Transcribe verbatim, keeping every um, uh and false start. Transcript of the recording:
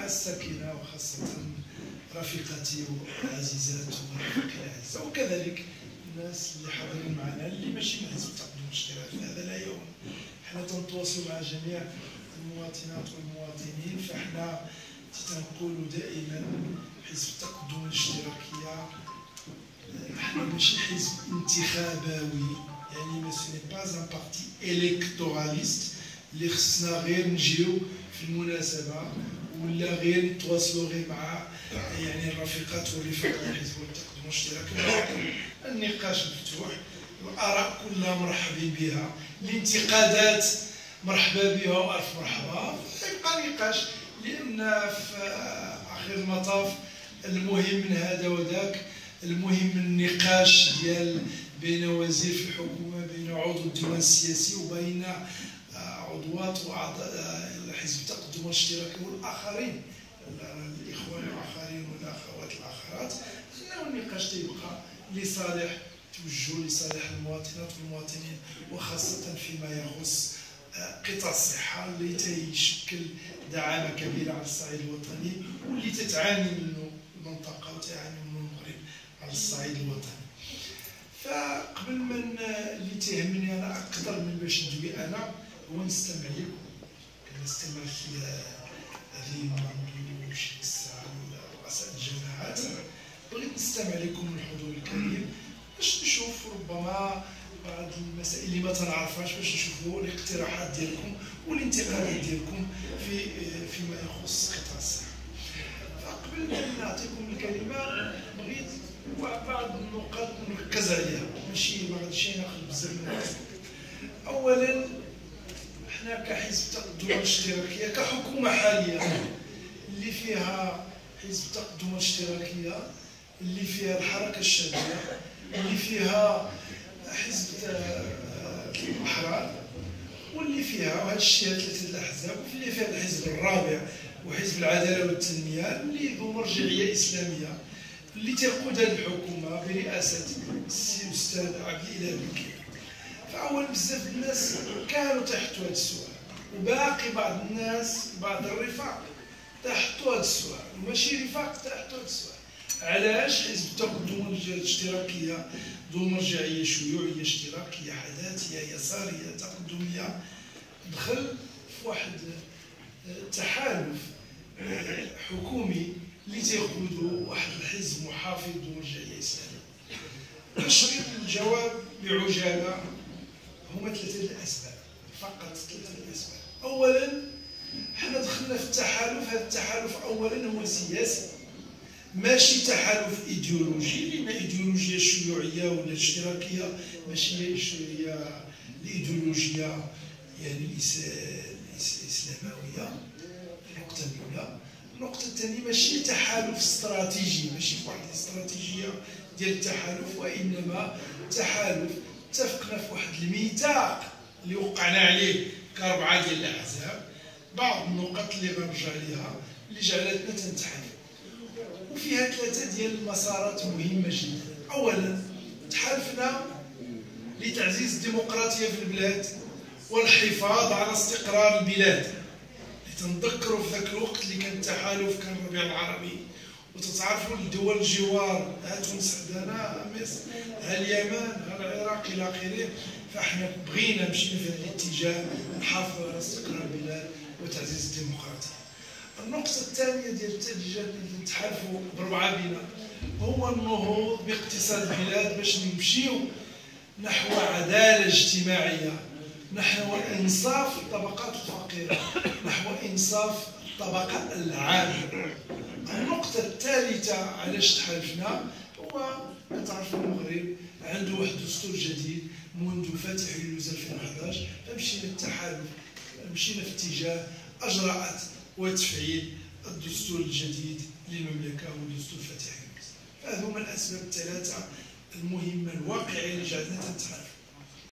الساكنة وخاصة رفيقتي والعزيزات ورفيقي الأعزاء، وكذلك الناس اللي حاضرين معنا اللي ماشي من حزب التقدم والاشتراك في هذا لا يوم. حنا تنتواصلوا مع جميع المواطنات والمواطنين، فاحنا تنقولوا دائما حزب التقدم والاشتراكية حنا ماشي حزب انتخابوي، يعني ما سوني با ان بارتي الكتوراليست اللي خصنا غير نجيو في المناسبة ولا غير نتواصلوا غير مع يعني الرفيقات والرفاق ديال حزب التقدم والاشتراك. النقاش مفتوح، الآراء كلها مرحبين بها، الانتقادات مرحبا بها وألف مرحبا، يبقى نقاش، لأن في آخر المطاف المهم من هذا وذاك، المهم النقاش ديال بين وزير في الحكومة، بين عضو الديوان السياسي وبين عضوات وأعضاء حزب التقدم والاشتراك والآخرين، الإخوان الآخرين والأخوات الآخرات، أنه النقاش تيبقى لصالح توجه لصالح المواطنات والمواطنين، وخاصة فيما يخص قطاع الصحة اللي تيشكل دعامة كبيرة على الصعيد الوطني، واللي تتعاني منه المنطقة وتعاني منه المغرب على الصعيد الوطني. فقبل من اللي تيهمني أنا أكثر من باش ندوي أنا هو نستمع لكم، كنستمع في هذه منذ شي ساعة رؤساء الجماعات، بغيت نستمع لكم من الحضور الكريم باش نشوف ربما بعض المسائل اللي ما تنعرفهاش، باش نشوفوا الاقتراحات ديالكم والانتقادات ديالكم في فيما يخص قطاع الصحة. فقبل ما نعطيكم الكلمة بغيت بعض النقاط نركز عليها، ماشي ما غاديش ناخذ بزاف من الوقت. أولا حنا كحزب التقدم والاشتراكية كحكومة حالية اللي فيها حزب التقدم والاشتراكية، اللي فيها الحركة الشعبية، اللي فيها حزب الأحرار، واللي فيها وهذا الشيء ثلاثة الأحزاب، واللي فيها الحزب الرابع وحزب العدالة والتنمية اللي ذو مرجعية إسلامية، اللي تقود هذه الحكومة برئاسة السي الأستاذ عبد الإله بكير. فأول بزاف الناس كانوا تحتوا هذا السؤال، وباقي بعض الناس بعض الرفاق تحتوا هذا السؤال، وماشي رفاق تحتوا هذا السؤال، علاش حزب التقدم والاشتراكية ذو مرجعية شيوعية اشتراكية حداثية يسارية تقدمية دخل في واحد التحالف حكومي اللي تيقودو واحد الحزب محافظ ذو مرجعية إسلامية؟ تشريط الجواب بعجالة هما ثلاثة الأسباب، فقط ثلاثة الأسباب. أولا حنا دخلنا في التحالف، هذا التحالف أولا هو سياسي ماشي تحالف ايديولوجي، لان الايديولوجيا الشيوعيه ولا الاشتراكيه ماشي هي الايديولوجيا يعني الاسلامويه. النقطه الاولى. النقطه الثانيه ماشي تحالف استراتيجي، ماشي واحد الاستراتيجيه ديال التحالف، وانما تحالف اتفقنا في واحد الميثاق اللي وقعنا عليه كاربعه ديال الاحزاب، بعض النقط اللي غنرجع ليها اللي جعلتنا تنتحالف، وفيها ثلاثة ديال المسارات مهمة جدا. أولا تحالفنا لتعزيز الديمقراطية في البلاد والحفاظ على استقرار البلاد. تنذكروا في ذاك الوقت اللي كان التحالف كان الربيع العربي، وتتعرفوا الدول الجوار، ها تونس حدانا، ها مصر، ها اليمن، ها العراق إلى آخره. فاحنا بغينا مشينا في هذا الاتجاه نحافظ على استقرار البلاد وتعزيز الديمقراطية. النقطة الثانية ديال الاتجاه اللي نتحالفوا بربعة بنا هو النهوض باقتصاد البلاد باش نمشيو نحو عدالة اجتماعية، نحو إنصاف الطبقات الفقيرة، نحو إنصاف الطبقة العاملة. النقطة الثالثة علاش تحالفنا هو كتعرفوا المغرب عنده واحد الدستور جديد منذ فاتح يوليو ألفين وأحد عشر، فمشينا التحالف مشينا في اتجاه أجراءات وتفعيل الدستور الجديد للمملكة والدستور فاتح يونس. فهذوما الأسباب الثلاثة المهمة الواقعية اللي جعلنا تنتحالف.